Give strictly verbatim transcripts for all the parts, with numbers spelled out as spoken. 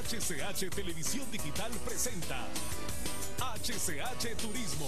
H C H Televisión Digital presenta H C H Turismo.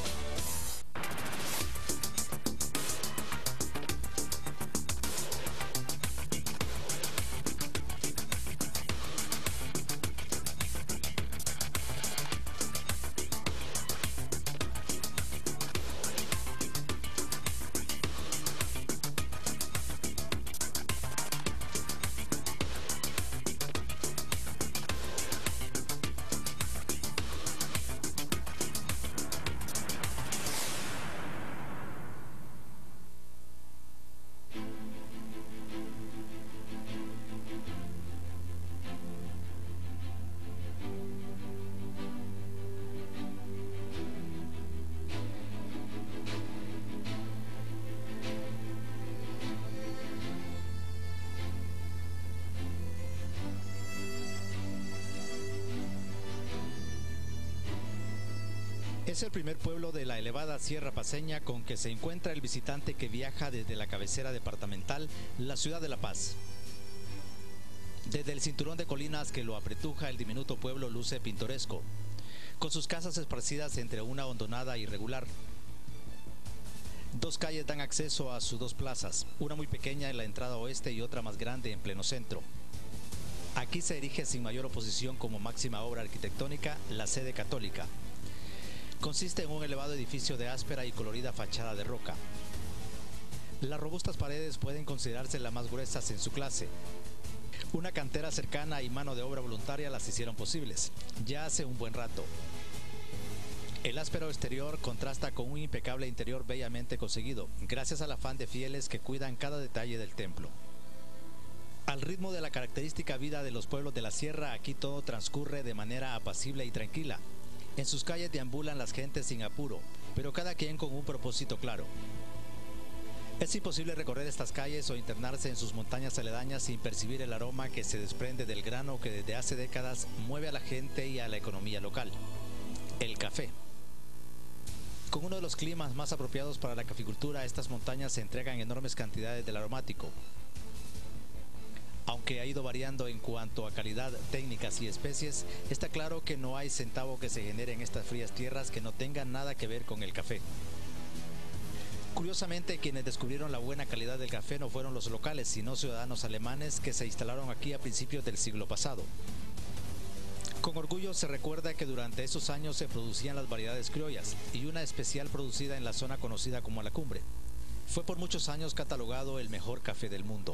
Es el primer pueblo de la elevada Sierra Paceña con que se encuentra el visitante que viaja desde la cabecera departamental, la ciudad de La Paz. Desde el cinturón de colinas que lo apretuja, el diminuto pueblo luce pintoresco, con sus casas esparcidas entre una hondonada irregular. Dos calles dan acceso a sus dos plazas, una muy pequeña en la entrada oeste y otra más grande en pleno centro. Aquí se erige sin mayor oposición como máxima obra arquitectónica la sede católica. Consiste en un elevado edificio de áspera y colorida fachada de roca. Las robustas paredes pueden considerarse las más gruesas en su clase. Una cantera cercana y mano de obra voluntaria las hicieron posibles, ya hace un buen rato. El áspero exterior contrasta con un impecable interior bellamente conseguido, gracias al afán de fieles que cuidan cada detalle del templo. Al ritmo de la característica vida de los pueblos de la sierra, aquí todo transcurre de manera apacible y tranquila. En sus calles deambulan las gentes sin apuro, pero cada quien con un propósito claro. Es imposible recorrer estas calles o internarse en sus montañas aledañas sin percibir el aroma que se desprende del grano que desde hace décadas mueve a la gente y a la economía local: el café. Con uno de los climas más apropiados para la caficultura, estas montañas se entregan enormes cantidades del aromático. Aunque ha ido variando en cuanto a calidad, técnicas y especies, está claro que no hay centavo que se genere en estas frías tierras que no tengan nada que ver con el café. Curiosamente, quienes descubrieron la buena calidad del café no fueron los locales, sino ciudadanos alemanes que se instalaron aquí a principios del siglo pasado. Con orgullo se recuerda que durante esos años se producían las variedades criollas y una especial producida en la zona conocida como La Cumbre. Fue por muchos años catalogado el mejor café del mundo.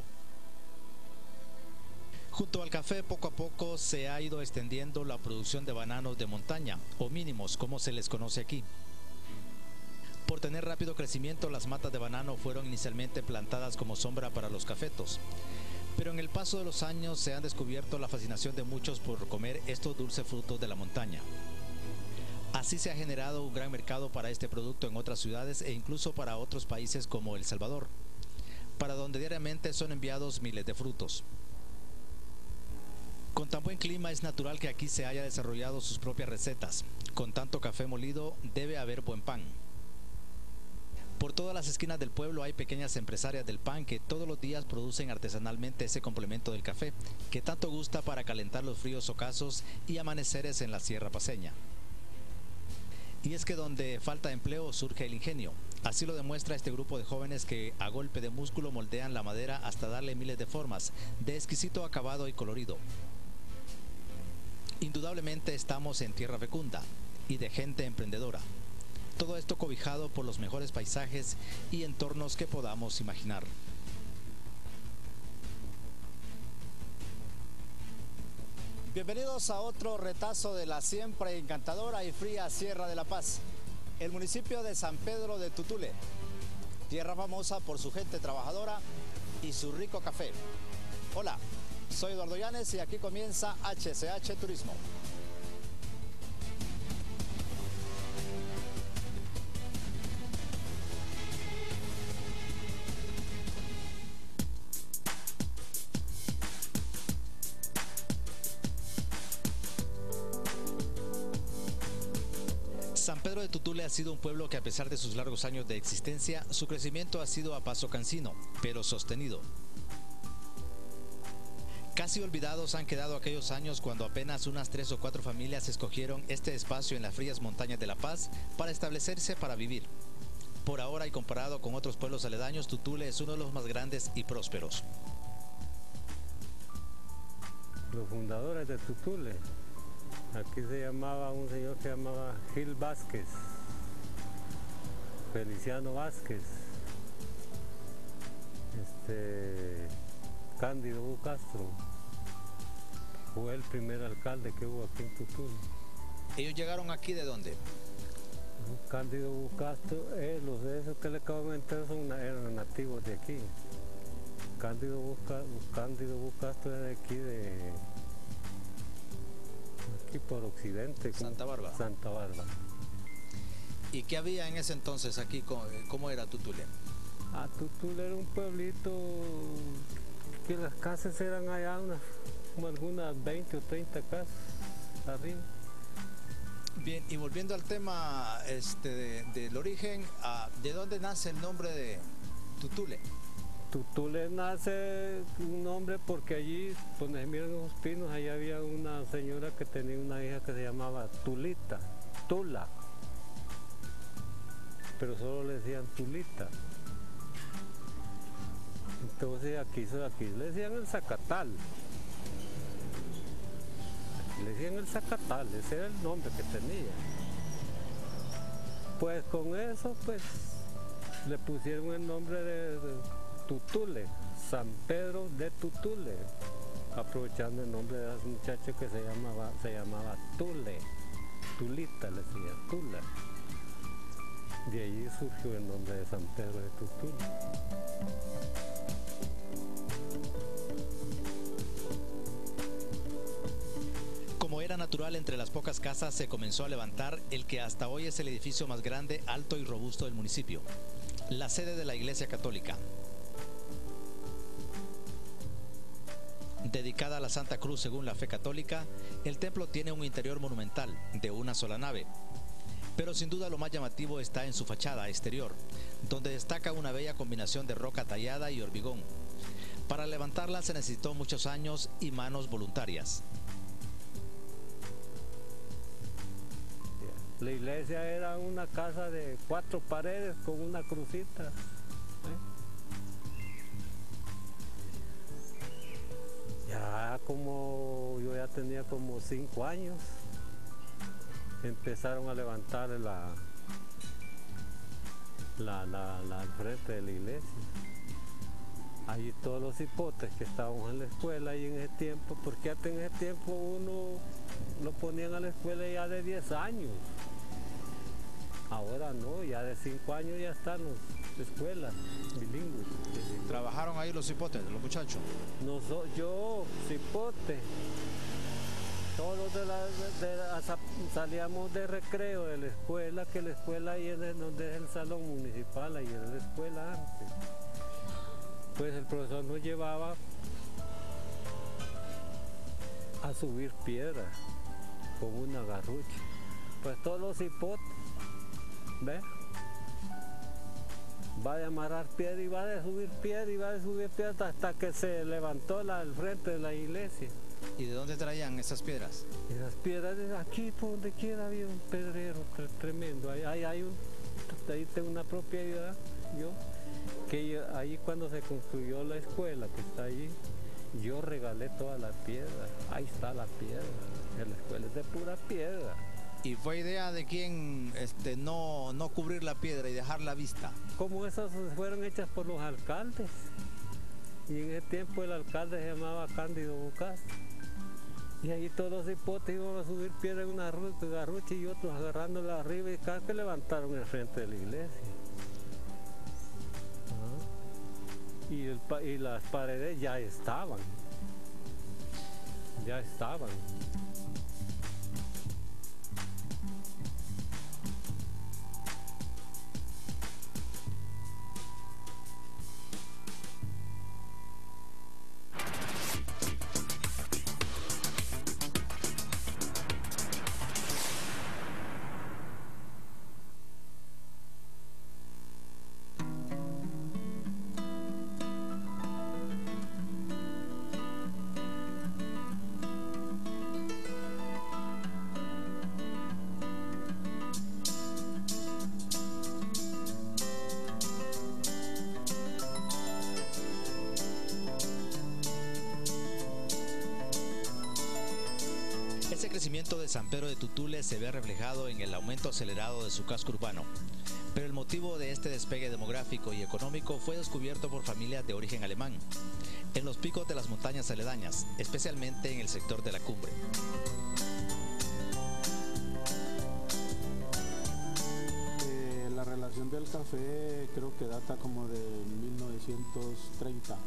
Junto al café, poco a poco se ha ido extendiendo la producción de bananos de montaña, o mínimos, como se les conoce aquí. Por tener rápido crecimiento, las matas de banano fueron inicialmente plantadas como sombra para los cafetos, pero en el paso de los años se han descubierto la fascinación de muchos por comer estos dulces frutos de la montaña. Así se ha generado un gran mercado para este producto en otras ciudades e incluso para otros países como El Salvador, para donde diariamente son enviados miles de frutos. Con tan buen clima es natural que aquí se haya desarrollado sus propias recetas. Con tanto café molido debe haber buen pan. Por todas las esquinas del pueblo hay pequeñas empresarias del pan que todos los días producen artesanalmente ese complemento del café, que tanto gusta para calentar los fríos ocasos y amaneceres en la Sierra Paceña. Y es que donde falta empleo surge el ingenio. Así lo demuestra este grupo de jóvenes que a golpe de músculo moldean la madera hasta darle miles de formas, de exquisito acabado y colorido. Indudablemente estamos en tierra fecunda y de gente emprendedora. Todo esto cobijado por los mejores paisajes y entornos que podamos imaginar. Bienvenidos a otro retazo de la siempre encantadora y fría Sierra de La Paz, el municipio de San Pedro de Tutule, tierra famosa por su gente trabajadora y su rico café. Hola, soy Eduardo Llanes y aquí comienza H C H Turismo. San Pedro de Tutule ha sido un pueblo que, a pesar de sus largos años de existencia, su crecimiento ha sido a paso cansino, pero sostenido. Casi olvidados han quedado aquellos años cuando apenas unas tres o cuatro familias escogieron este espacio en las frías montañas de La Paz para establecerse para vivir. Por ahora y comparado con otros pueblos aledaños, Tutule es uno de los más grandes y prósperos. Los fundadores de Tutule, aquí se llamaba un señor que se llamaba Gil Vázquez, Feliciano Vázquez, este, Cándido U. Castro, fue el primer alcalde que hubo aquí en Tutule. ¿Ellos llegaron aquí de dónde? Cándido U. Castro, eh, los de esos que le acabo de comentar son, eran nativos de aquí. Cándido U. Cándido U. Castro era de aquí, de aquí por occidente. Santa Bárbara. Santa Bárbara. ¿Y qué había en ese entonces aquí? ¿Cómo era Tutule? Ah, Tutule era un pueblito que las casas eran allá, unas, como algunas veinte o treinta casas arriba. Bien, y volviendo al tema este, de, del origen, ¿de dónde nace el nombre de Tutule? Tutule nace un nombre porque allí, donde se miran los pinos, allá había una señora que tenía una hija que se llamaba Tulita, Tula, pero solo le decían Tulita. Entonces aquí, aquí le decían el Zacatal. Le decían el Zacatal, ese era el nombre que tenía. Pues con eso, pues, le pusieron el nombre de, de Tutule, San Pedro de Tutule, aprovechando el nombre de esa muchacha que se llamaba, se llamaba Tule, Tulita le decía, Tula. De allí surgió el nombre de San Pedro de Tutule. Como era natural, entre las pocas casas se comenzó a levantar el que hasta hoy es el edificio más grande, alto y robusto del municipio, la sede de la Iglesia Católica. Dedicada a la Santa Cruz según la fe católica, el templo tiene un interior monumental de una sola nave, pero sin duda lo más llamativo está en su fachada exterior, donde destaca una bella combinación de roca tallada y hormigón. Para levantarla se necesitó muchos años y manos voluntarias. La iglesia era una casa de cuatro paredes con una crucita. ¿eh? Ya como yo ya tenía como cinco años, empezaron a levantar la, la, la, la al frente de la iglesia. Allí todos los hipotes que estábamos en la escuela y en ese tiempo, porque hasta en ese tiempo uno lo ponían a la escuela ya de diez años. Ahora no, ya de cinco años ya están las escuelas bilingües. ¿Trabajaron ahí los hipotes, los muchachos? No, so, yo, cipote, todos de la, de la, salíamos de recreo de la escuela, que la escuela ahí es donde es el salón municipal, ahí era la escuela antes. Pues el profesor nos llevaba a subir piedras con una garrucha. Pues todos los hipotes, ¿ves? Va a amarrar piedra y va a subir piedra y va a subir piedra hasta que se levantó la, el frente de la iglesia. ¿Y de dónde traían esas piedras? Esas piedras de aquí, por donde quiera había un pedrero tremendo. Ahí, ahí hay un, ahí tengo una propiedad, yo, que yo, ahí cuando se construyó la escuela que está allí, yo regalé toda la piedra. Ahí está la piedra. La escuela es de pura piedra. ¿Y fue idea de quién este, no, no cubrir la piedra y dejar la vista? Como esas fueron hechas por los alcaldes. Y en ese tiempo el alcalde se llamaba Cándido U. Castro. Y ahí todos los hipotes iban a subir piedra en una garrucha y otros agarrándola arriba y cada que levantaron el frente de la iglesia. ¿Ah? Y, el, y las paredes ya estaban. Ya estaban. crecimiento de San Pedro de Tutule se ve reflejado en el aumento acelerado de su casco urbano, pero el motivo de este despegue demográfico y económico fue descubierto por familias de origen alemán, en los picos de las montañas aledañas, especialmente en el sector de la cumbre. Eh, la relación del café creo que data como de mil novecientos treinta,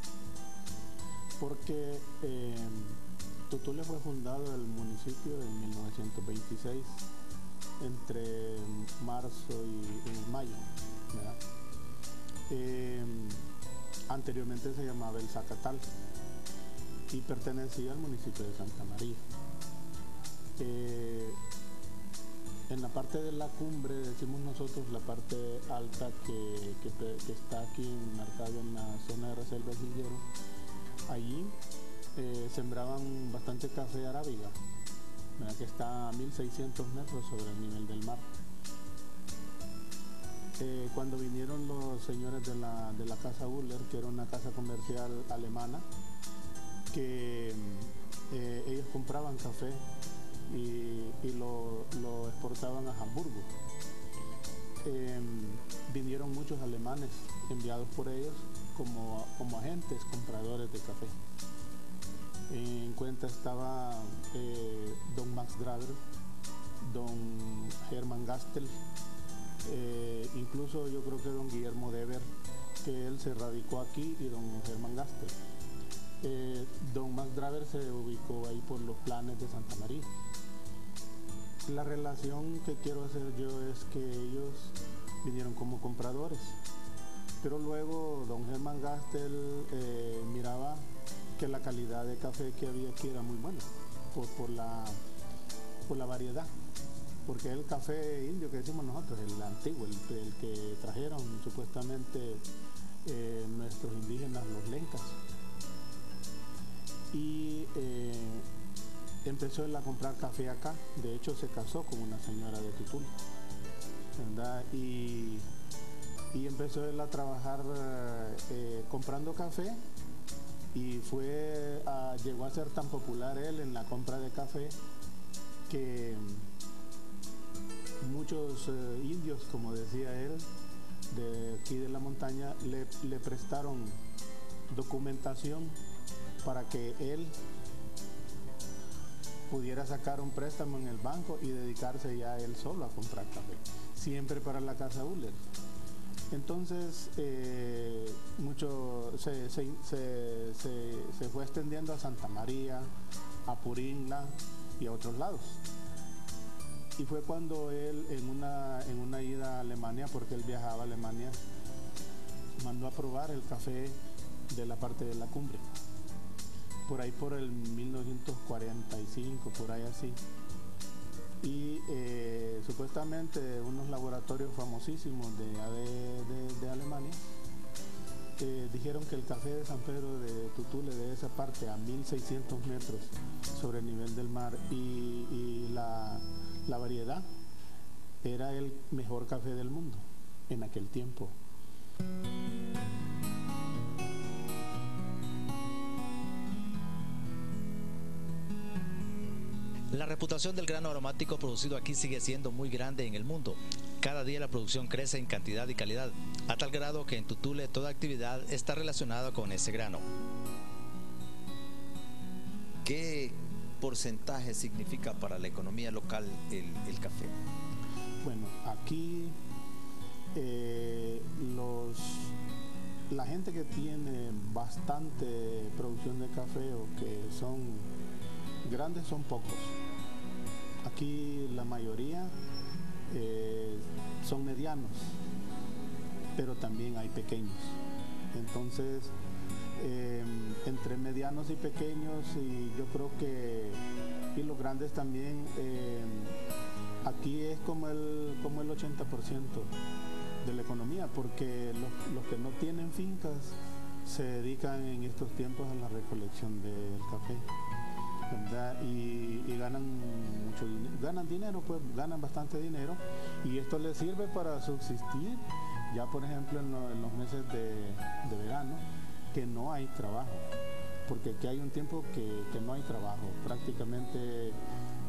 porque eh, Tutule fue fundado el municipio en mil novecientos veintiséis, entre marzo y, y mayo, ¿verdad? Eh, anteriormente se llamaba el Zacatal y pertenecía al municipio de Santa María. Eh, en la parte de la cumbre, decimos nosotros, la parte alta que, que, que está aquí marcada en la zona de reserva de Higuero, allí eh, sembraban bastante café arábiga, ¿verdad? Que está a mil seiscientos metros sobre el nivel del mar. Eh, cuando vinieron los señores de la, de la Casa Uller, que era una casa comercial alemana, que eh, ellos compraban café y, y lo, lo exportaban a Hamburgo. Eh, vinieron muchos alemanes enviados por ellos como, como agentes compradores de café. En cuenta estaba eh, don Max Graber, don Hermann Gastel, eh, incluso yo creo que don Guillermo Dever, que él se radicó aquí, y don Hermann Gastel. Eh, don Max Graber se ubicó ahí por los planes de Santa María. La relación que quiero hacer yo es que ellos vinieron como compradores, pero luego don Hermann Gastel eh, miraba que la calidad de café que había aquí era muy buena por, por, la, por la variedad, porque el café indio que decimos nosotros, el antiguo, el, el que trajeron supuestamente eh, nuestros indígenas, los lencas, y eh, empezó él a comprar café acá. De hecho se casó con una señora de Tutule, ¿verdad? Y, y empezó él a trabajar eh, comprando café. Y fue a, llegó a ser tan popular él en la compra de café que muchos eh, indios, como decía él, de aquí de la montaña, le, le prestaron documentación para que él pudiera sacar un préstamo en el banco y dedicarse ya él solo a comprar café, siempre para la Casa Uller. Entonces, eh, mucho se, se, se, se, se fue extendiendo a Santa María, a Puringla y a otros lados. Y fue cuando él, en una, en una ida a Alemania, porque él viajaba a Alemania, mandó a probar el café de la parte de la cumbre. Por ahí por el mil novecientos cuarenta y cinco, por ahí así. Y eh, supuestamente unos laboratorios famosísimos de, de, de, de Alemania eh, dijeron que el café de San Pedro de Tutule, de esa parte a mil seiscientos metros sobre el nivel del mar, y, y la, la variedad era el mejor café del mundo en aquel tiempo. La reputación del grano aromático producido aquí sigue siendo muy grande en el mundo. Cada día la producción crece en cantidad y calidad, a tal grado que en Tutule toda actividad está relacionada con ese grano. ¿Qué porcentaje significa para la economía local el, el café? Bueno, aquí eh, los, la gente que tiene bastante producción de café o que son grandes son pocos. Aquí la mayoría eh, son medianos, pero también hay pequeños. Entonces, eh, entre medianos y pequeños, y yo creo que y los grandes también, eh, aquí es como el, como el ochenta por ciento de la economía, porque los, los que no tienen fincas se dedican en estos tiempos a la recolección del café, ¿verdad? Y, y ganan mucho dinero, ganan dinero, pues ganan bastante dinero, y esto les sirve para subsistir. Ya por ejemplo en, lo, en los meses de, de verano, que no hay trabajo, porque aquí hay un tiempo que, que no hay trabajo, prácticamente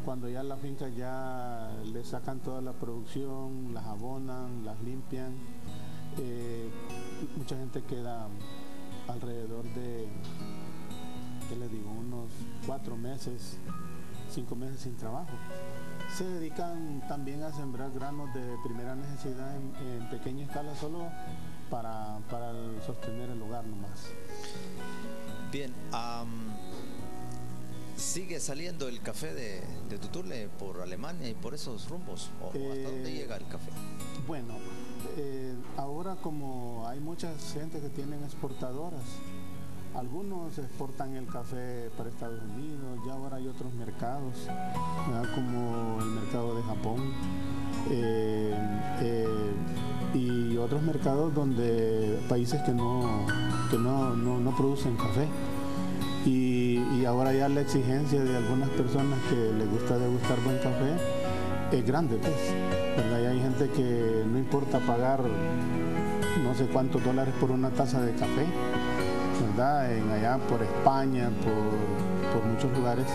cuando ya las fincas ya le sacan toda la producción, las abonan, las limpian, eh, mucha gente queda alrededor de, ¿qué les digo?, unos cuatro meses, cinco meses sin trabajo. Se dedican también a sembrar granos de primera necesidad en, en pequeña escala, solo para, para el sostener el hogar nomás. Bien, um, ¿sigue saliendo el café de, de Tutule por Alemania y por esos rumbos? ¿O eh, hasta dónde llega el café? Bueno, eh, ahora como hay mucha gente que tienen exportadoras, algunos exportan el café para Estados Unidos, ya ahora hay otros mercados, ¿verdad? Como el mercado de Japón, eh, eh, y otros mercados donde países que no, que no, no, no producen café. Y, y ahora ya la exigencia de algunas personas que les gusta degustar buen café es grande, pues, ¿verdad? Y hay gente que no importa pagar no sé cuántos dólares por una taza de café, ¿verdad? En allá por España, por, por muchos lugares.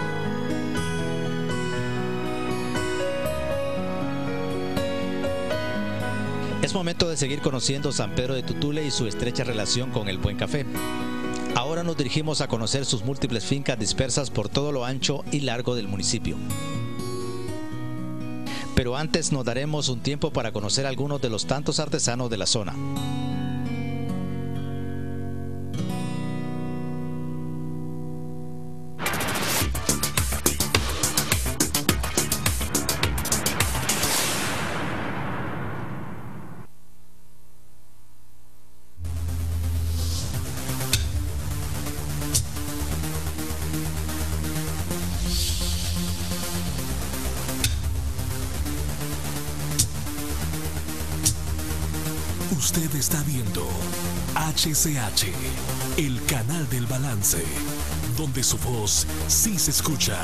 Es momento de seguir conociendo San Pedro de Tutule y su estrecha relación con el buen café. Ahora nos dirigimos a conocer sus múltiples fincas dispersas por todo lo ancho y largo del municipio. Pero antes nos daremos un tiempo para conocer algunos de los tantos artesanos de la zona. Usted está viendo H C H, el canal del balance, donde su voz sí se escucha.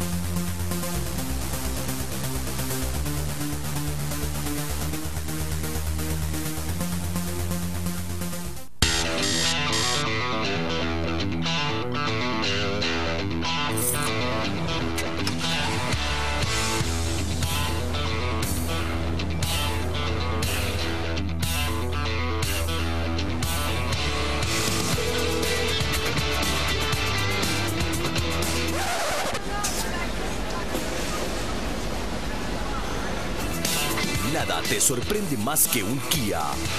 Nada te sorprende más que un Kia.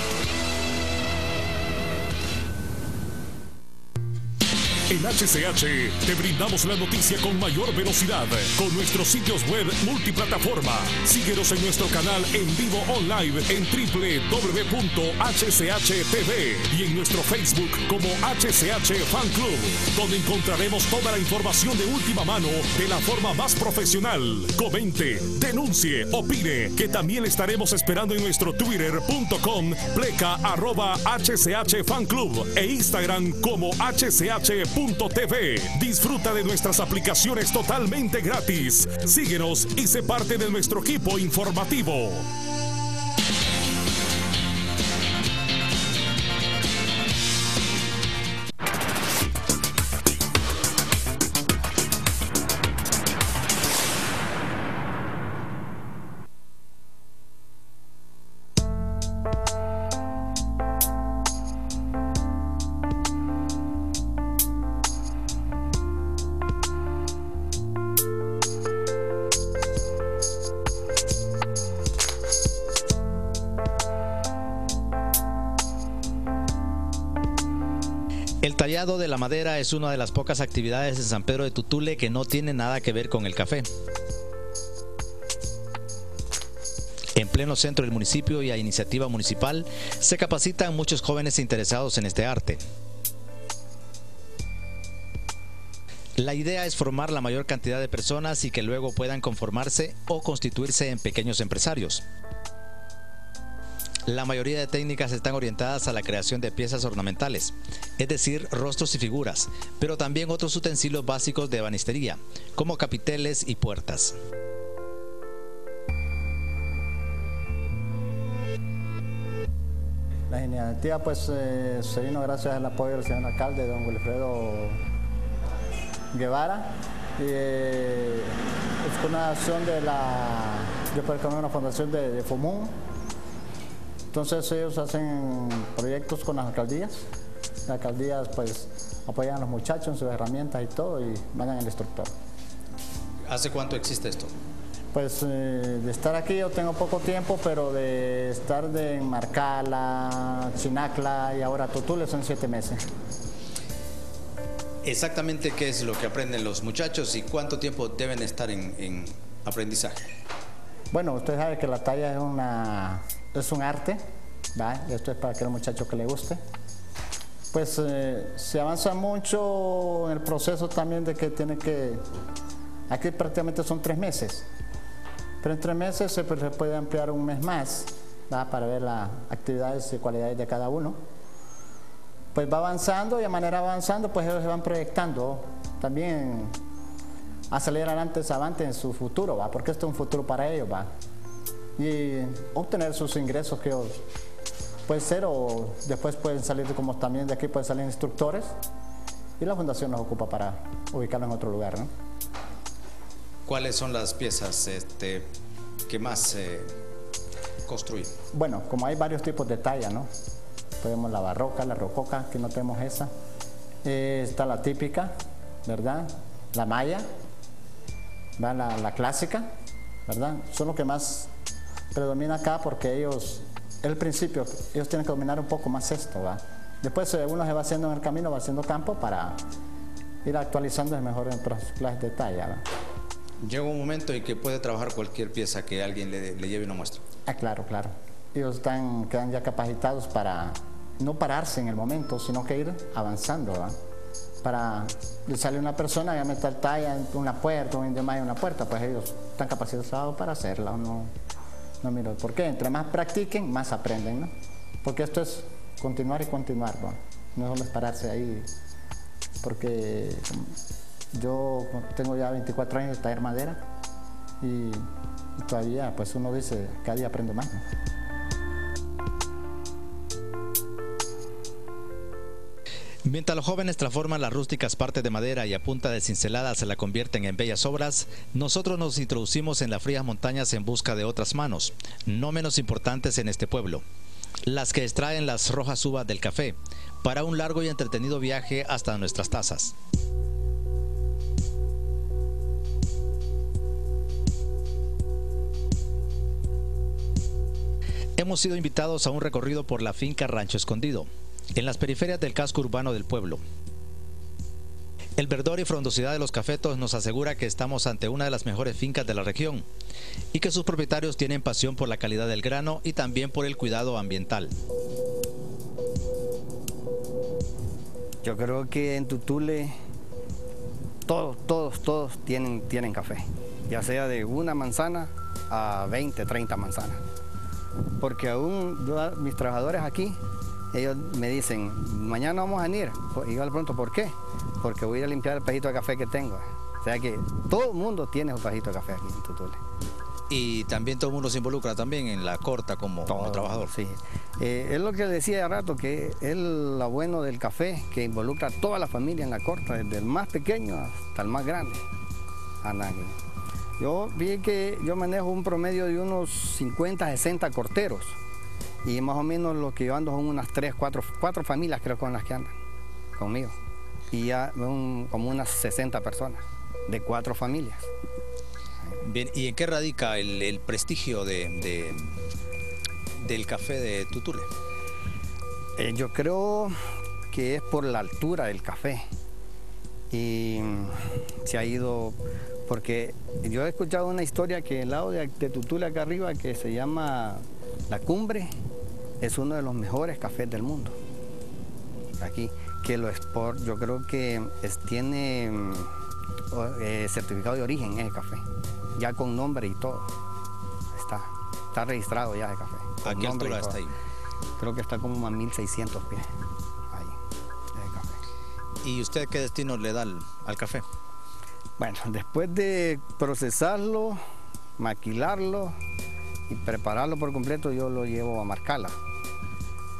En H C H te brindamos la noticia con mayor velocidad con nuestros sitios web multiplataforma. Síguenos en nuestro canal en vivo online en doble u doble u doble u punto h c h t v y en nuestro Facebook como H C H Fan Club, donde encontraremos toda la información de última mano de la forma más profesional. Comente, denuncie, opine, que también estaremos esperando en nuestro twitter punto com pleca arroba H C H Fan Club e Instagram como H C H punto t v. Disfruta de nuestras aplicaciones totalmente gratis. Síguenos y sé parte de nuestro equipo informativo. El tallado de la madera es una de las pocas actividades en San Pedro de Tutule que no tiene nada que ver con el café. En pleno centro del municipio y a iniciativa municipal se capacitan muchos jóvenes interesados en este arte. La idea es formar la mayor cantidad de personas y que luego puedan conformarse o constituirse en pequeños empresarios. La mayoría de técnicas están orientadas a la creación de piezas ornamentales, es decir, rostros y figuras, pero también otros utensilios básicos de ebanistería, como capiteles y puertas. La iniciativa pues eh, se vino gracias al apoyo del señor alcalde, don Wilfredo Guevara, Eh, es con una acción de la, yo pertenezco a una fundación de, de FOMUN. Entonces ellos hacen proyectos con las alcaldías. Las alcaldías pues apoyan a los muchachos en sus herramientas y todo y mandan al instructor. ¿Hace cuánto existe esto? Pues eh, de estar aquí yo tengo poco tiempo, pero de estar de Marcala, Chinacla y ahora Tutule son siete meses. Exactamente qué es lo que aprenden los muchachos y cuánto tiempo deben estar en, en aprendizaje. Bueno, usted sabe que la talla es, una, es un arte, ¿va? Esto es para aquel muchacho que le guste. Pues eh, se avanza mucho en el proceso también de que tiene que, aquí prácticamente son tres meses, pero en tres meses se, pues, se puede ampliar un mes más, ¿va? Para ver las actividades y cualidades de cada uno. Pues va avanzando y a manera avanzando, pues ellos se van proyectando también a salir adelante, avante en su futuro, ¿va? Porque esto es un futuro para ellos, ¿va? Y obtener sus ingresos que ellos pueden ser, o después pueden salir como también de aquí pueden salir instructores y la fundación los ocupa para ubicarlos en otro lugar, ¿no? ¿Cuáles son las piezas este, que más eh, construyen? Bueno, como hay varios tipos de talla, ¿no? Tenemos la barroca, la rococa, que no tenemos esa. Eh, está la típica, ¿verdad? La maya, ¿va? La, la clásica, ¿verdad? Son los que más predomina acá porque ellos, el principio, ellos tienen que dominar un poco más esto, ¿va? Después eh, uno se va haciendo en el camino, va haciendo campo para ir actualizando mejor en otras clases de talla, ¿va? Llega un momento en que puede trabajar cualquier pieza que alguien le, le lleve una muestra. Ah, claro, claro. Ellos están, quedan ya capacitados para no pararse en el momento, sino que ir avanzando, ¿va? Para le sale una persona, ya mete el talla en una puerta, un demás en una puerta, pues ellos están capacitados para hacerla. No, no miro por qué. Entre más practiquen, más aprenden, ¿no? Porque esto es continuar y continuar, ¿va? No solo es pararse ahí, porque yo tengo ya veinticuatro años de taller madera y, y todavía, pues uno dice, cada día aprendo más, ¿no? Mientras los jóvenes transforman las rústicas partes de madera y a punta de cinceladas se la convierten en bellas obras, nosotros nos introducimos en las frías montañas en busca de otras manos, no menos importantes en este pueblo, las que extraen las rojas uvas del café, para un largo y entretenido viaje hasta nuestras tazas. Hemos sido invitados a un recorrido por la finca Rancho Escondido, en las periferias del casco urbano del pueblo. El verdor y frondosidad de los cafetos nos asegura que estamos ante una de las mejores fincas de la región y que sus propietarios tienen pasión por la calidad del grano y también por el cuidado ambiental. Yo creo que en Tutule todos, todos, todos tienen, tienen café, ya sea de una manzana a veinte, treinta manzanas. Porque aún yo, mis trabajadores aquí, ellos me dicen, mañana vamos a venir. Y yo le pregunto, ¿por qué? Porque voy a ir a limpiar el pajito de café que tengo. O sea que todo el mundo tiene un pajito de café aquí en Tutule. Y también todo el mundo se involucra también en la corta como, como trabajador. Sí. Eh, es lo que decía hace rato, que es lo bueno del café, que involucra a toda la familia en la corta, desde el más pequeño hasta el más grande. Anda aquí. Yo vi que yo manejo un promedio de unos cincuenta, sesenta corteros. Y más o menos lo que yo ando son unas tres, cuatro, cuatro familias creo con las que andan conmigo. Y ya un, como unas sesenta personas, de cuatro familias. Bien, ¿y en qué radica el, el prestigio de, de, del café de Tutule? Eh, yo creo que es por la altura del café. Y se ha ido, porque yo he escuchado una historia que el lado de, de Tutule acá arriba, que se llama La Cumbre, es uno de los mejores cafés del mundo. Aquí, que lo export, yo creo que es, tiene eh, certificado de origen ese café, ya con nombre y todo. Está, está registrado ya ese café. ¿A qué altura está ahí? Creo que está como a mil seiscientos pies. Ahí, ese café. ¿Y usted qué destino le da al, al café? Bueno, después de procesarlo, maquilarlo y prepararlo por completo, yo lo llevo a Marcala.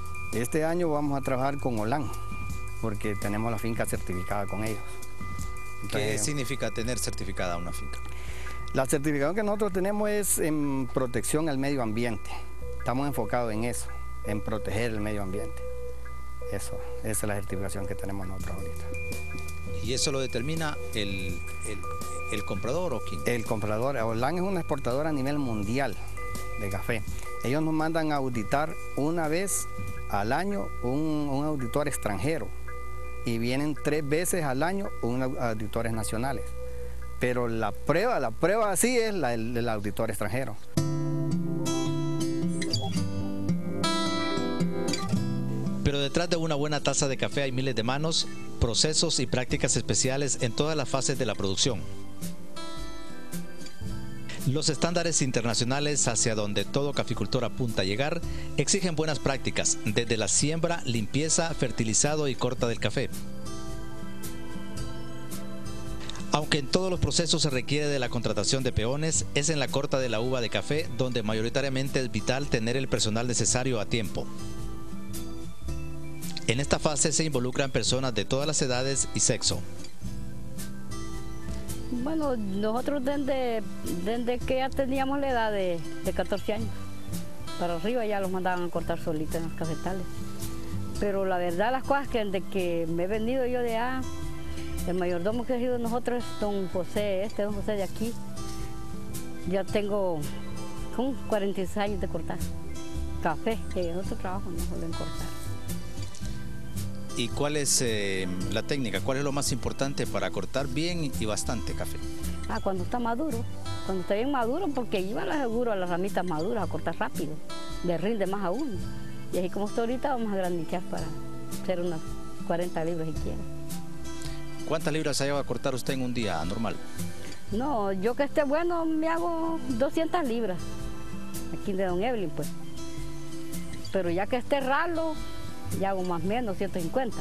Este año vamos a trabajar con Holán, porque tenemos la finca certificada con ellos. ¿Qué significa tener certificada una finca? La certificación que nosotros tenemos es en protección al medio ambiente. Estamos enfocados en eso, en proteger el medio ambiente. Eso, esa es la certificación que tenemos nosotros ahorita. ¿Y eso lo determina el, el, el comprador o quién? El comprador. Orlan es una exportadora a nivel mundial de café. Ellos nos mandan a auditar una vez al año un, un auditor extranjero y vienen tres veces al año unos auditores nacionales. Pero la prueba, la prueba sí es la del, del auditor extranjero. Pero detrás de una buena taza de café hay miles de manos, procesos y prácticas especiales en todas las fases de la producción. Los estándares internacionales hacia donde todo caficultor apunta a llegar exigen buenas prácticas, desde la siembra, limpieza, fertilizado y corta del café. Aunque en todos los procesos se requiere de la contratación de peones, es en la corta de la uva de café donde mayoritariamente es vital tener el personal necesario a tiempo. En esta fase se involucran personas de todas las edades y sexo. Bueno, nosotros desde, desde que ya teníamos la edad de, de catorce años para arriba ya los mandaban a cortar solitos en los cafetales. Pero la verdad las cosas que desde que me he venido yo de allá, el mayordomo que ha sido nosotros, don José, este don José de aquí, ya tengo con cuarenta y seis años de cortar café, que es otro trabajo, no solo en cortar. ¿Y cuál es eh, la técnica? ¿Cuál es lo más importante para cortar bien y bastante café? Ah, cuando está maduro, cuando está bien maduro, porque iba a seguro a las ramitas maduras a cortar rápido, le rinde más aún. Y así como está ahorita, vamos a grandicar para hacer unas cuarenta libras si quiere. ¿Cuántas libras se lleva a cortar usted en un día normal? No, yo que esté bueno me hago doscientas libras, aquí de don Evelyn pues. Pero ya que esté ralo, ya hago más o menos ciento cincuenta.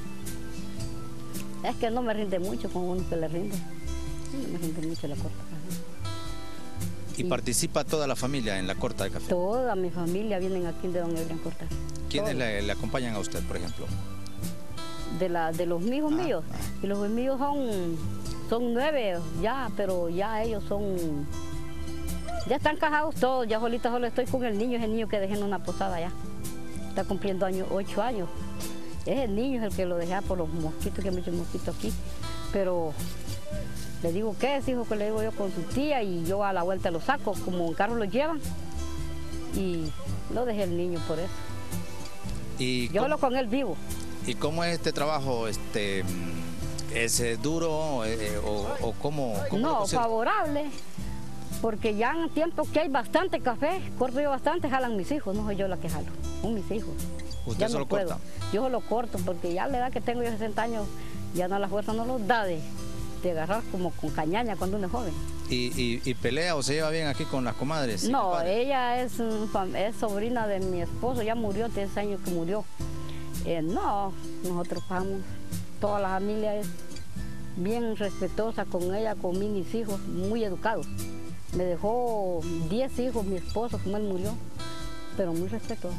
Es que no me rinde mucho con uno que le rinde. No me rinde mucho la corta. ¿Y, ¿Y participa toda la familia en la corta de café? Toda mi familia vienen aquí de don Evelyn a cortar. ¿Quiénes le, le acompañan a usted, por ejemplo? De, la, de los hijos ah, míos. Ah. Y los míos son, son nueve ya, pero ya ellos son... Ya están casados todos. Ya ahorita solo estoy con el niño, ese niño que dejé en una posada ya. Está cumpliendo años, ocho años. Es el niño el que lo dejé por los mosquitos, que hay muchos mosquitos aquí. Pero le digo, ¿qué es, hijo? Que le digo yo con su tía y yo a la vuelta lo saco, como en carro lo llevan. Y lo dejé el niño por eso. ¿Y yo hablo con él vivo. ¿Y cómo es este trabajo? Este, ¿Es duro eh, o, o cómo, cómo? No, favorable. Porque ya en tiempos que hay bastante café, corto yo bastante, jalan mis hijos, no soy yo la que jalo, son mis hijos. ¿Usted ya solo no puedo. corta? Yo solo corto, porque ya la edad que tengo yo, sesenta años, ya no la fuerza no los da de, de agarrar como con cañaña cuando uno es joven. ¿Y, y, y pelea o se lleva bien aquí con las comadres? No, ella es, es sobrina de mi esposo, ya murió, tiene ese años que murió. Eh, no, nosotros vamos, toda la familia es bien respetuosa con ella, con mis hijos, muy educados. Me dejó diez hijos, mi esposo, como él murió, pero muy respetuoso.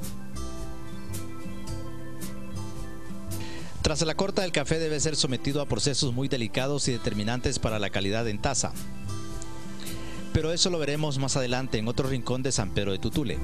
Tras la corta, el café debe ser sometido a procesos muy delicados y determinantes para la calidad en taza. Pero eso lo veremos más adelante en otro rincón de San Pedro de Tutule.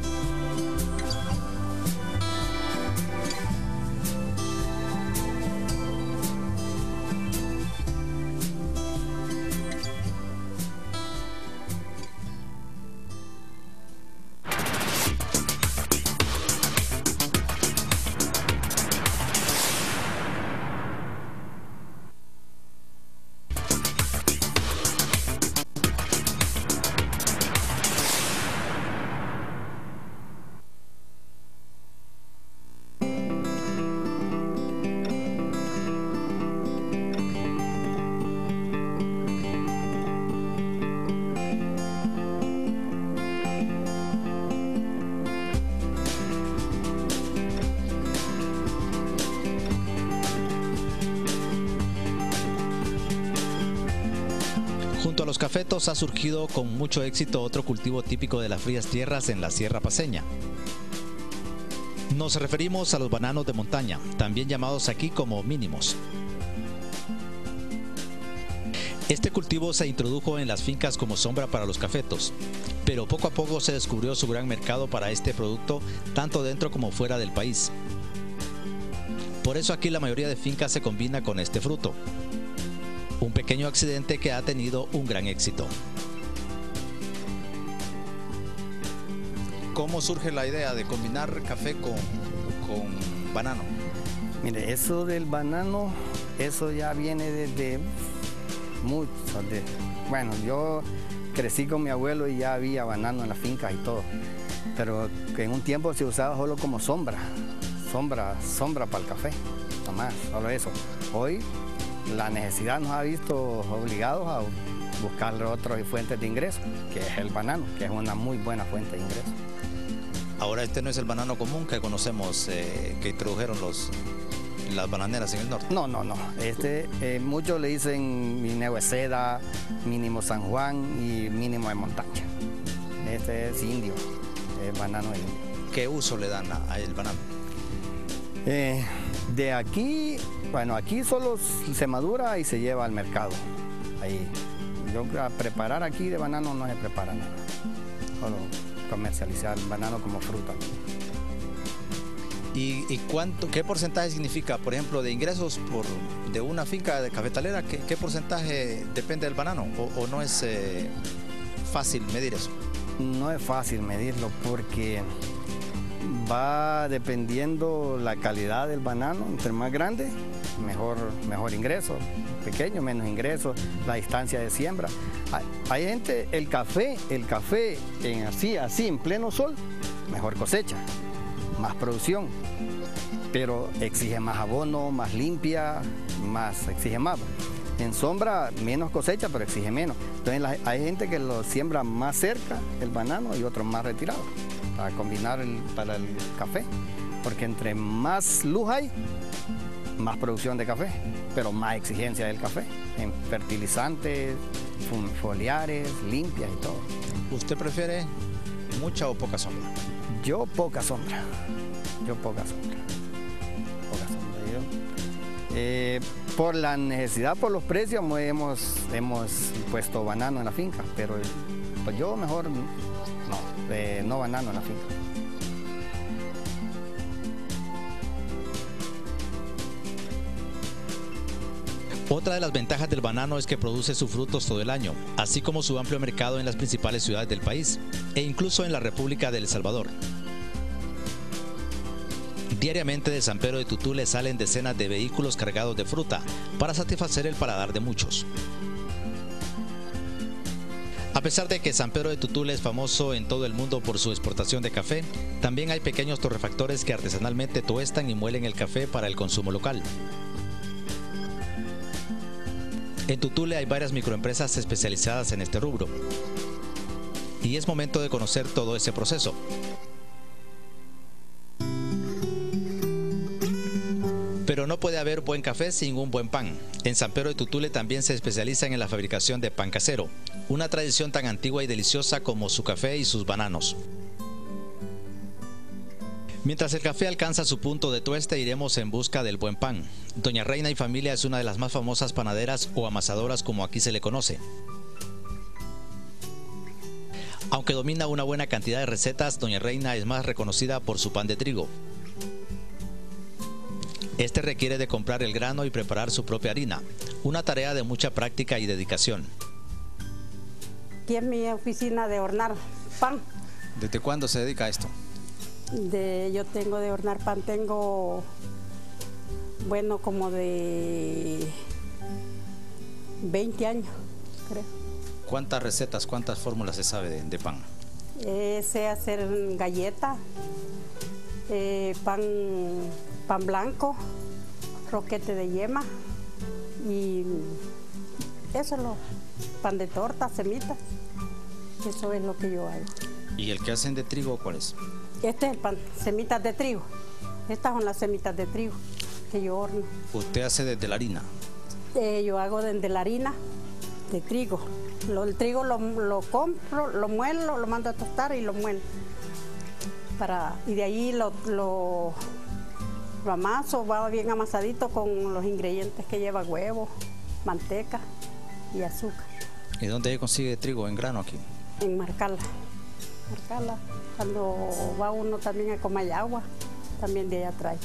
Junto a los cafetos ha surgido con mucho éxito otro cultivo típico de las frías tierras en la Sierra Paceña. Nos referimos a los bananos de montaña, también llamados aquí como mínimos. Este cultivo se introdujo en las fincas como sombra para los cafetos, pero poco a poco se descubrió su gran mercado para este producto tanto dentro como fuera del país. Por eso aquí la mayoría de fincas se combina con este fruto. Un pequeño accidente que ha tenido un gran éxito. ¿Cómo surge la idea de combinar café con, con banano? Mire, eso del banano, eso ya viene desde mucho. De, bueno, yo crecí con mi abuelo y ya había banano en las fincas y todo, pero que en un tiempo se usaba solo como sombra, sombra, sombra para el café, nomás, solo eso. Hoy la necesidad nos ha visto obligados a buscarle otras fuentes de ingreso, que es el banano, que es una muy buena fuente de ingreso. Ahora este no es el banano común que conocemos, eh, que introdujeron los, las bananeras en el norte. No, no, no. Este, eh, muchos le dicen mínimo de seda, mínimo San Juan y mínimo de montaña. Este es indio, es banano indio. ¿Qué uso le dan a, a el banano? Eh, de aquí, bueno, aquí solo se madura y se lleva al mercado. Ahí. Yo a preparar aquí de banano no se prepara nada. Solo comercializar el banano como fruta. ¿Y, y cuánto, qué porcentaje significa, por ejemplo, de ingresos por, de una finca de cafetalera? ¿Qué, qué porcentaje depende del banano? ¿O, o no es eh, fácil medir eso? No es fácil medirlo porque va dependiendo la calidad del banano. Entre más grande, mejor, mejor ingreso. Pequeño, menos ingresos, la distancia de siembra. Hay, hay gente, el café, el café en así, así, en pleno sol, mejor cosecha, más producción, pero exige más abono, más limpia, más, exige más. En sombra, menos cosecha, pero exige menos. Entonces la, hay gente que lo siembra más cerca, el banano, y otros más retirados, para combinar el, para el café, porque entre más luz hay, más producción de café, pero más exigencia del café, en fertilizantes, foliares, limpias y todo. ¿Usted prefiere mucha o poca sombra? Yo poca sombra, yo poca sombra, poca sombra. Yo, eh, por la necesidad, por los precios, hemos, hemos puesto banano en la finca, pero pues yo mejor no, eh, no banano en la finca. Otra de las ventajas del banano es que produce sus frutos todo el año, así como su amplio mercado en las principales ciudades del país e incluso en la República de El Salvador. Diariamente de San Pedro de Tutule salen decenas de vehículos cargados de fruta para satisfacer el paladar de muchos. A pesar de que San Pedro de Tutule es famoso en todo el mundo por su exportación de café, también hay pequeños torrefactores que artesanalmente tuestan y muelen el café para el consumo local. En Tutule hay varias microempresas especializadas en este rubro y es momento de conocer todo ese proceso. Pero no puede haber buen café sin un buen pan. En San Pedro de Tutule también se especializan en la fabricación de pan casero, una tradición tan antigua y deliciosa como su café y sus bananos. Mientras el café alcanza su punto de tueste, iremos en busca del buen pan. Doña Reina y familia es una de las más famosas panaderas o amasadoras, como aquí se le conoce. Aunque domina una buena cantidad de recetas, Doña Reina es más reconocida por su pan de trigo. Este requiere de comprar el grano y preparar su propia harina, una tarea de mucha práctica y dedicación. Aquí es mi oficina de hornear pan. ¿Desde cuándo se dedica a esto? De, yo tengo de hornear pan, tengo, bueno, como de veinte años, creo. ¿Cuántas recetas, cuántas fórmulas se sabe de, de pan? Eh, sé hacer galleta, eh, pan, pan blanco, roquete de yema y eso es lo, pan de torta, semitas, eso es lo que yo hago. ¿Y el que hacen de trigo cuál es? Este es el pan, semitas de trigo. Estas son las semitas de trigo que yo horno. ¿Usted hace desde la harina? Eh, yo hago desde la harina de trigo. Lo, el trigo lo, lo compro, lo muelo, lo mando a tostar y lo muelo. Para, y de ahí lo, lo, lo amaso, va bien amasadito con los ingredientes que lleva: huevo, manteca y azúcar. ¿Y dónde consigue trigo en grano aquí? En Marcala. Marcala. Cuando va uno también a Comayagua, también de allá trae.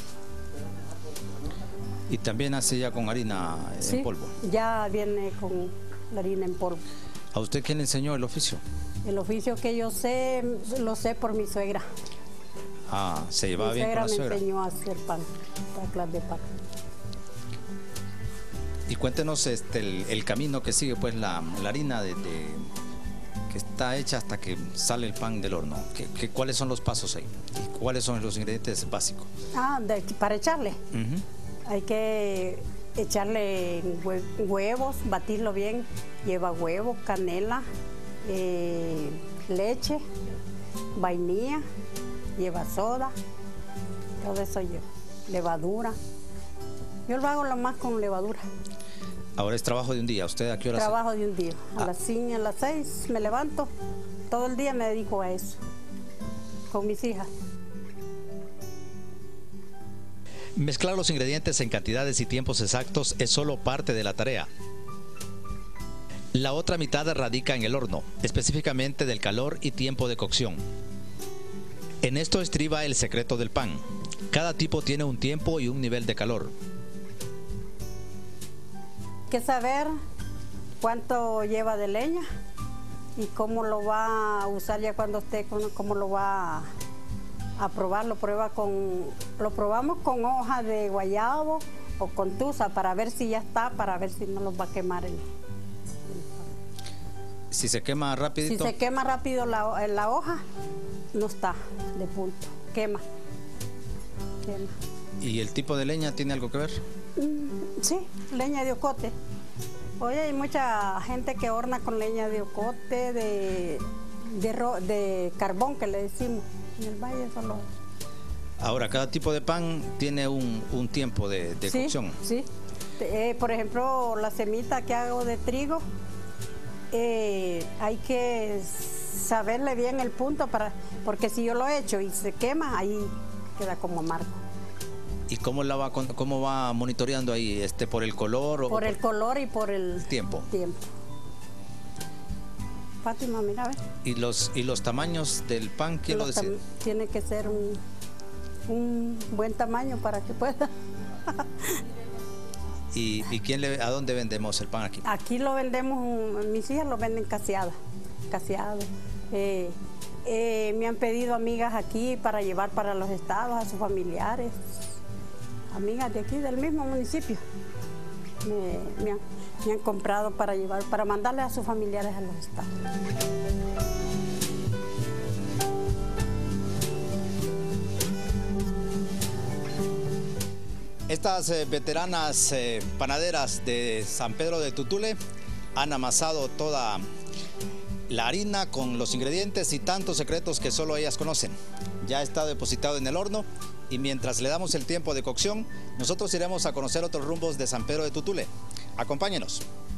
¿Y también hace ya con harina Sí, en polvo? Ya viene con la harina en polvo. ¿A usted quién le enseñó el oficio? El oficio que yo sé, lo sé por mi suegra. Ah, se llevaba mi bien con la suegra suegra. me enseñó a hacer pan, taclas de pan. Y cuéntenos este, el, el camino que sigue pues la, la harina de, de- que está hecha hasta que sale el pan del horno. ¿Qué, qué- cuáles son los pasos ahí? ¿Y cuáles son los ingredientes básicos? Ah, de- para echarle. Ujú. Hay que echarle hue- huevos, batirlo bien. Lleva huevo, canela, eh, leche, vainilla, lleva soda, todo eso lleva. Levadura. Yo lo hago lo más con levadura. Ahora es trabajo de un día. ¿Usted a qué hora se- Trabajo de un día. A Ah. las cinco, a las seis me levanto. Todo el día me dedico a eso. Con mis hijas. Mezclar los ingredientes en cantidades y tiempos exactos es solo parte de la tarea. La otra mitad radica en el horno, específicamente del calor y tiempo de cocción. En esto estriba el secreto del pan. Cada tipo tiene un tiempo y un nivel de calor. Hay que saber cuánto lleva de leña y cómo lo va a usar ya cuando esté, con- cómo lo va a, a probar. Lo prueba con, lo probamos con hoja de guayabo o con tusa para ver si ya está, para ver si no los va a quemar. el- Si se quema Si rapidito. se quema rápido la, la hoja, no está de punto, quema. Quema. ¿Y el tipo de leña tiene algo que ver? Mm, Sí, leña de ocote. Oye, hay mucha gente que horna con leña de ocote, de, de, ro- de carbón que le decimos. En el valle solo. Ahora, cada tipo de pan tiene un, un tiempo de, de sí, cocción. Sí. Eh, por ejemplo, la semita que hago de trigo, eh, hay que saberle bien el punto para, porque si yo lo echo y se quema, ahí queda como amargo. ¿Y cómo la va con- cómo va monitoreando ahí? Este, ¿por el color o Por el color y por el tiempo? tiempo. Fátima, mira, ve. ¿Y los, y los tamaños del pan quién lo Los decide? tam- Tiene que ser un, un buen tamaño para que pueda. ¿Y, y quién le, a dónde vendemos el pan aquí? Aquí lo vendemos, un- mis hijas lo venden caseado, caseado. Eh, eh, me han pedido amigas aquí para llevar para los estados a sus familiares, amigas de aquí del mismo municipio. Me, me han, me han comprado para llevar, para mandarle a sus familiares a los estados. Estas eh, veteranas eh, panaderas de San Pedro de Tutule han amasado toda la harina con los ingredientes y tantos secretos que solo ellas conocen. Ya está depositado en el horno y mientras le damos el tiempo de cocción, nosotros iremos a conocer otros rumbos de San Pedro de Tutule. Acompáñenos.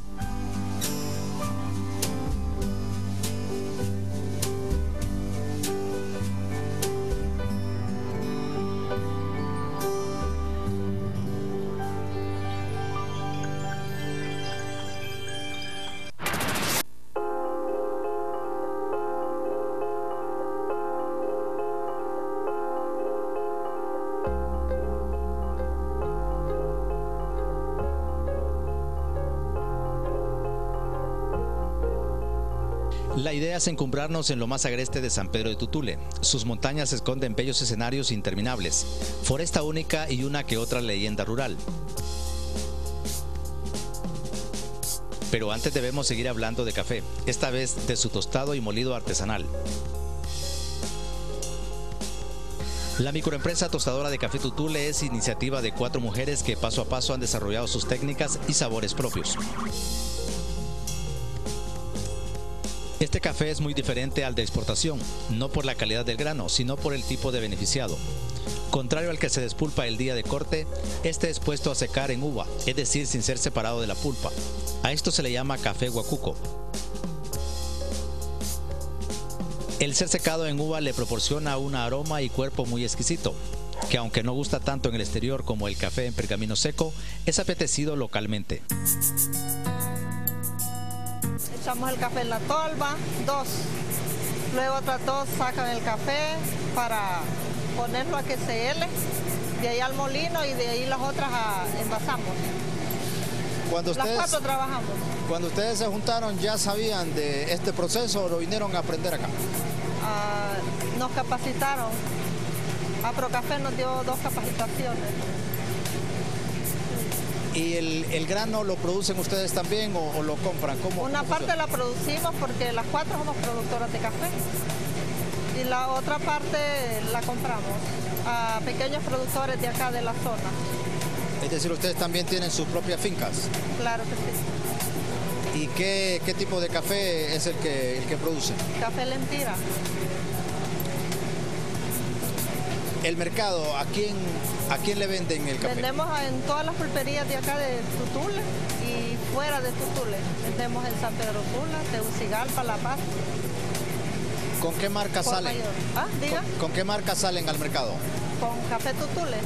La idea es encumbrarnos en lo más agreste de San Pedro de Tutule. Sus montañas esconden bellos escenarios interminables, foresta única y una que otra leyenda rural. Pero antes debemos seguir hablando de café, esta vez de su tostado y molido artesanal. La microempresa tostadora de Café Tutule es iniciativa de cuatro mujeres que paso a paso han desarrollado sus técnicas y sabores propios. Este café es muy diferente al de exportación, no por la calidad del grano, sino por el tipo de beneficiado. Contrario al que se despulpa el día de corte, este es puesto a secar en uva, es decir, sin ser separado de la pulpa. A esto se le llama café guacuco. El ser secado en uva le proporciona un aroma y cuerpo muy exquisito, que aunque no gusta tanto en el exterior como el café en pergamino seco, es apetecido localmente. echamos el café en la tolva, dos. Luego otras dos sacan el café para ponerlo a que se hele, de ahí al molino y de ahí las otras a, envasamos. Cuando ustedes, las cuatro trabajamos. Cuando ustedes se juntaron, ¿ya sabían de este proceso o lo vinieron a aprender acá? Uh, nos capacitaron. Aprocafé nos dio dos capacitaciones. ¿Y el, el grano lo producen ustedes también o, o lo compran? ¿Cómo, Una cómo parte funciona? la producimos porque las cuatro somos productoras de café y la otra parte la compramos a pequeños productores de acá de la zona. Es decir, ustedes también tienen sus propias fincas. Claro que sí. ¿Y qué, qué tipo de café es el que, el que producen? Café Lempira. El mercado, ¿a quién, ¿a quién le venden el café? Vendemos en todas las pulperías de acá de Tutule y fuera de Tutule. Vendemos en San Pedro Sula, Tegucigalpa, La Paz. ¿Con qué marca Por salen? mayor. ¿Ah, diga? ¿Con, ¿Con qué marca salen al mercado? Con Café Tutule.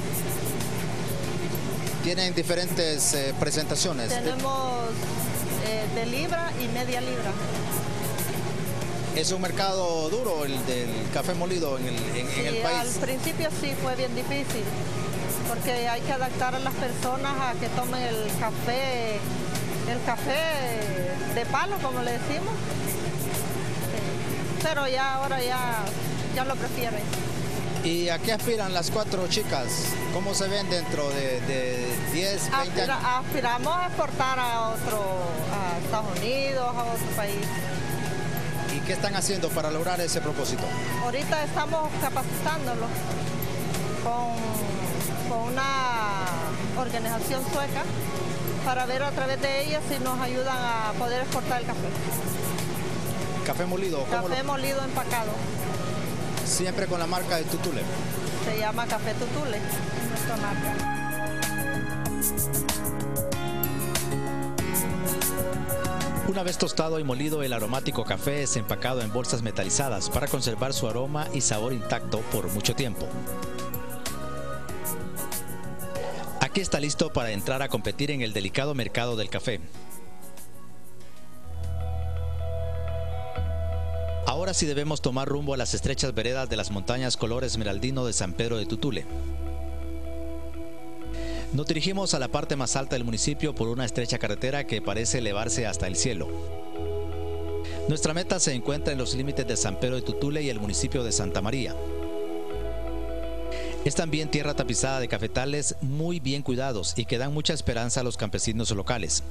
Tienen diferentes eh, presentaciones. Tenemos eh, de libra y media libra. ¿Es un mercado duro el del café molido en el, en, Sí, en el país? al principio sí fue bien difícil, porque hay que adaptar a las personas a que tomen el café, el café de palo, como le decimos. Sí. Pero ya ahora ya, ya lo prefieren. ¿Y a qué aspiran las cuatro chicas? ¿Cómo se ven dentro de, de diez, veinte Aspira, años? aspiramos a exportar a otro, a Estados Unidos, a otro país. ¿Y qué están haciendo para lograr ese propósito? Ahorita estamos capacitándolos con, con una organización sueca para ver a través de ella si nos ayudan a poder exportar el café. ¿Café molido? ¿Cómo Café lo- molido empacado. Siempre con la marca de Tutule. Se llama Café Tutule, es nuestra marca. Una vez tostado y molido, el aromático café es empacado en bolsas metalizadas para conservar su aroma y sabor intacto por mucho tiempo. Aquí está listo para entrar a competir en el delicado mercado del café. Ahora sí debemos tomar rumbo a las estrechas veredas de las montañas color esmeraldino de San Pedro de Tutule. Nos dirigimos a la parte más alta del municipio por una estrecha carretera que parece elevarse hasta el cielo. Nuestra meta se encuentra en los límites de San Pedro de Tutule y el municipio de Santa María. Es también tierra tapizada de cafetales muy bien cuidados y que dan mucha esperanza a los campesinos locales.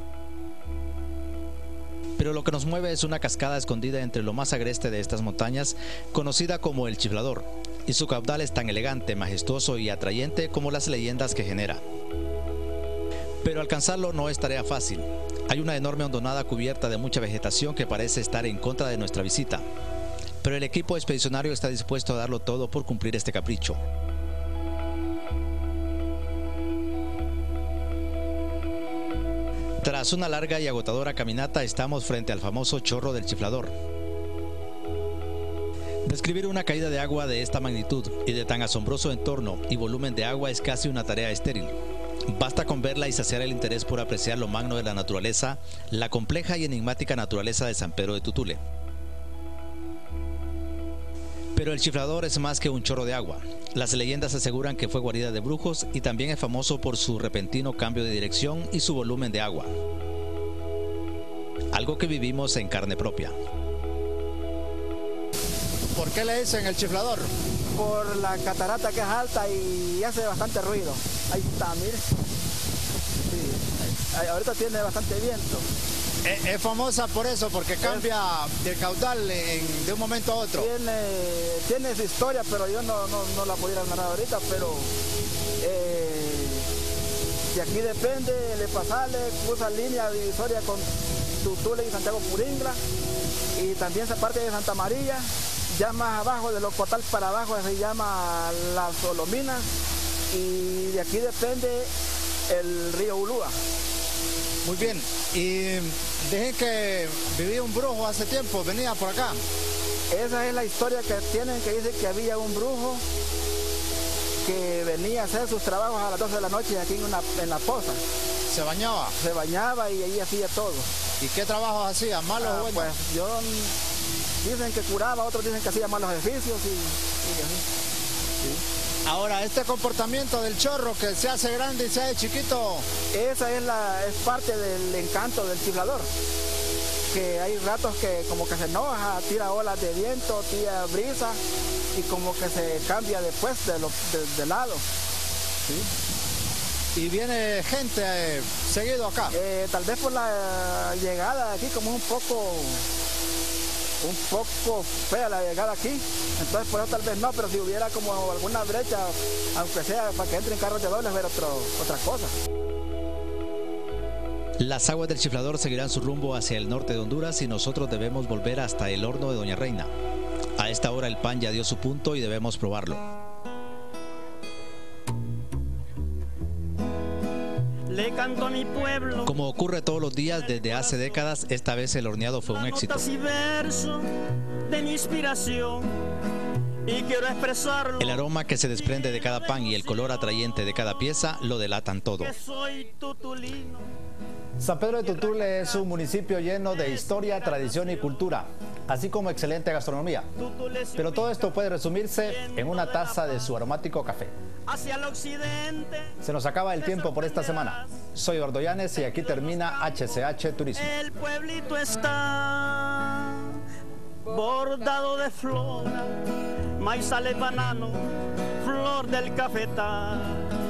Pero lo que nos mueve es una cascada escondida entre lo más agreste de estas montañas, conocida como el Chiflador, y su caudal es tan elegante, majestuoso y atrayente como las leyendas que genera. Pero alcanzarlo no es tarea fácil. Hay una enorme hondonada cubierta de mucha vegetación que parece estar en contra de nuestra visita. Pero el equipo expedicionario está dispuesto a darlo todo por cumplir este capricho. Tras una larga y agotadora caminata, estamos frente al famoso Chorro del Chiflador. Describir una caída de agua de esta magnitud y de tan asombroso entorno y volumen de agua es casi una tarea estéril. Basta con verla y saciar el interés por apreciar lo magno de la naturaleza, la compleja y enigmática naturaleza de San Pedro de Tutule. Pero el Chiflador es más que un chorro de agua. Las leyendas aseguran que fue guarida de brujos y también es famoso por su repentino cambio de dirección y su volumen de agua. Algo que vivimos en carne propia. ¿Por qué le dicen el Chiflador? Por la catarata que es alta y hace bastante ruido. Ahí está, mire. Sí, ahí- ahorita tiene bastante viento. Es, es famosa por eso, porque cambia de caudal en- de un momento a otro. Tiene, tiene su historia, pero yo no, no, no la pudiera narrar ahorita, pero eh, de aquí depende, le pasale, cruza línea divisoria con Tutule y Santiago Puringla, y también esa parte de Santa María, ya más abajo de los Cotal para abajo se llama Las Solominas, y de aquí depende el río Ulúa. Muy bien, y dije que vivía un brujo hace tiempo, venía por acá. Esa es la historia que tienen, que dice que había un brujo que venía a hacer sus trabajos a las doce de la noche aquí en, una, en la poza. ¿Se bañaba? Se bañaba y ahí hacía todo. ¿Y qué trabajos hacía? ¿Malos ah, o buenos? Pues yo, dicen que curaba, otros dicen que hacía malos ejercicios y, y así. Sí. Ahora, este comportamiento del chorro que se hace grande y se hace chiquito. Esa es, la, es parte del encanto del chiflador. Que hay ratos que como que se enoja, tira olas de viento, tira brisa y como que se cambia después de, lo, de, de lado. ¿Sí? ¿Y viene gente eh, seguido acá? Eh, tal vez por la llegada aquí, como un poco, un poco fea la llegada aquí. Entonces por eso tal vez no, pero si hubiera como alguna brecha, aunque sea para que entren carros de dobles, ver otro, otra cosa. Las aguas del chiflador seguirán su rumbo hacia el norte de Honduras y nosotros debemos volver hasta el horno de Doña Reina. A esta hora el pan ya dio su punto y debemos probarlo. Le canto a mi pueblo. Como ocurre todos los días desde hace décadas, esta vez el horneado fue un éxito. Notas y verso de mi inspiración y quiero expresarlo. El aroma que se desprende de cada pan y el color atrayente de cada pieza lo delatan todo. Que soy tutulino. San Pedro de Tutule es un municipio lleno de historia, tradición y cultura, así como excelente gastronomía. Pero todo esto puede resumirse en una taza de su aromático café. Hacia el occidente. Se nos acaba el tiempo por esta semana. Soy Ordoyanes y aquí termina H C H Turismo. El pueblito está bordado de flora, maizales, banano, flor del cafetal.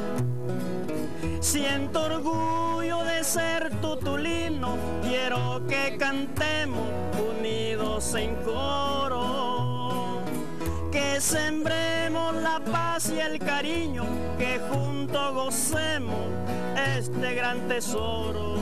Siento orgullo de ser tutulino, quiero que cantemos unidos en coro, que sembremos la paz y el cariño, que juntos gocemos este gran tesoro.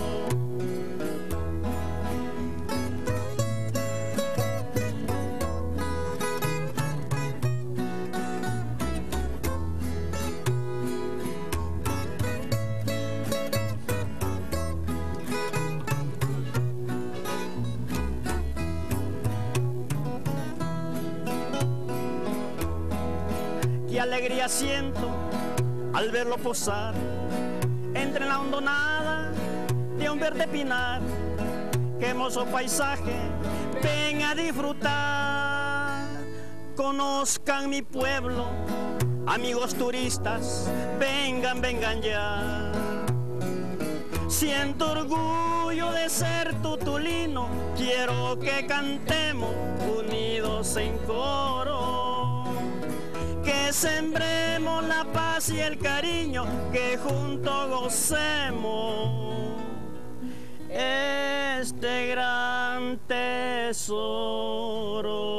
Qué alegría siento al verlo posar entre la hondonada de un verde pinar. Qué hermoso paisaje, ven a disfrutar. Conozcan mi pueblo, amigos turistas, vengan, vengan ya. Siento orgullo de ser tutulino, quiero que cantemos unidos en coro, que sembremos la paz y el cariño, que juntos gocemos este gran tesoro.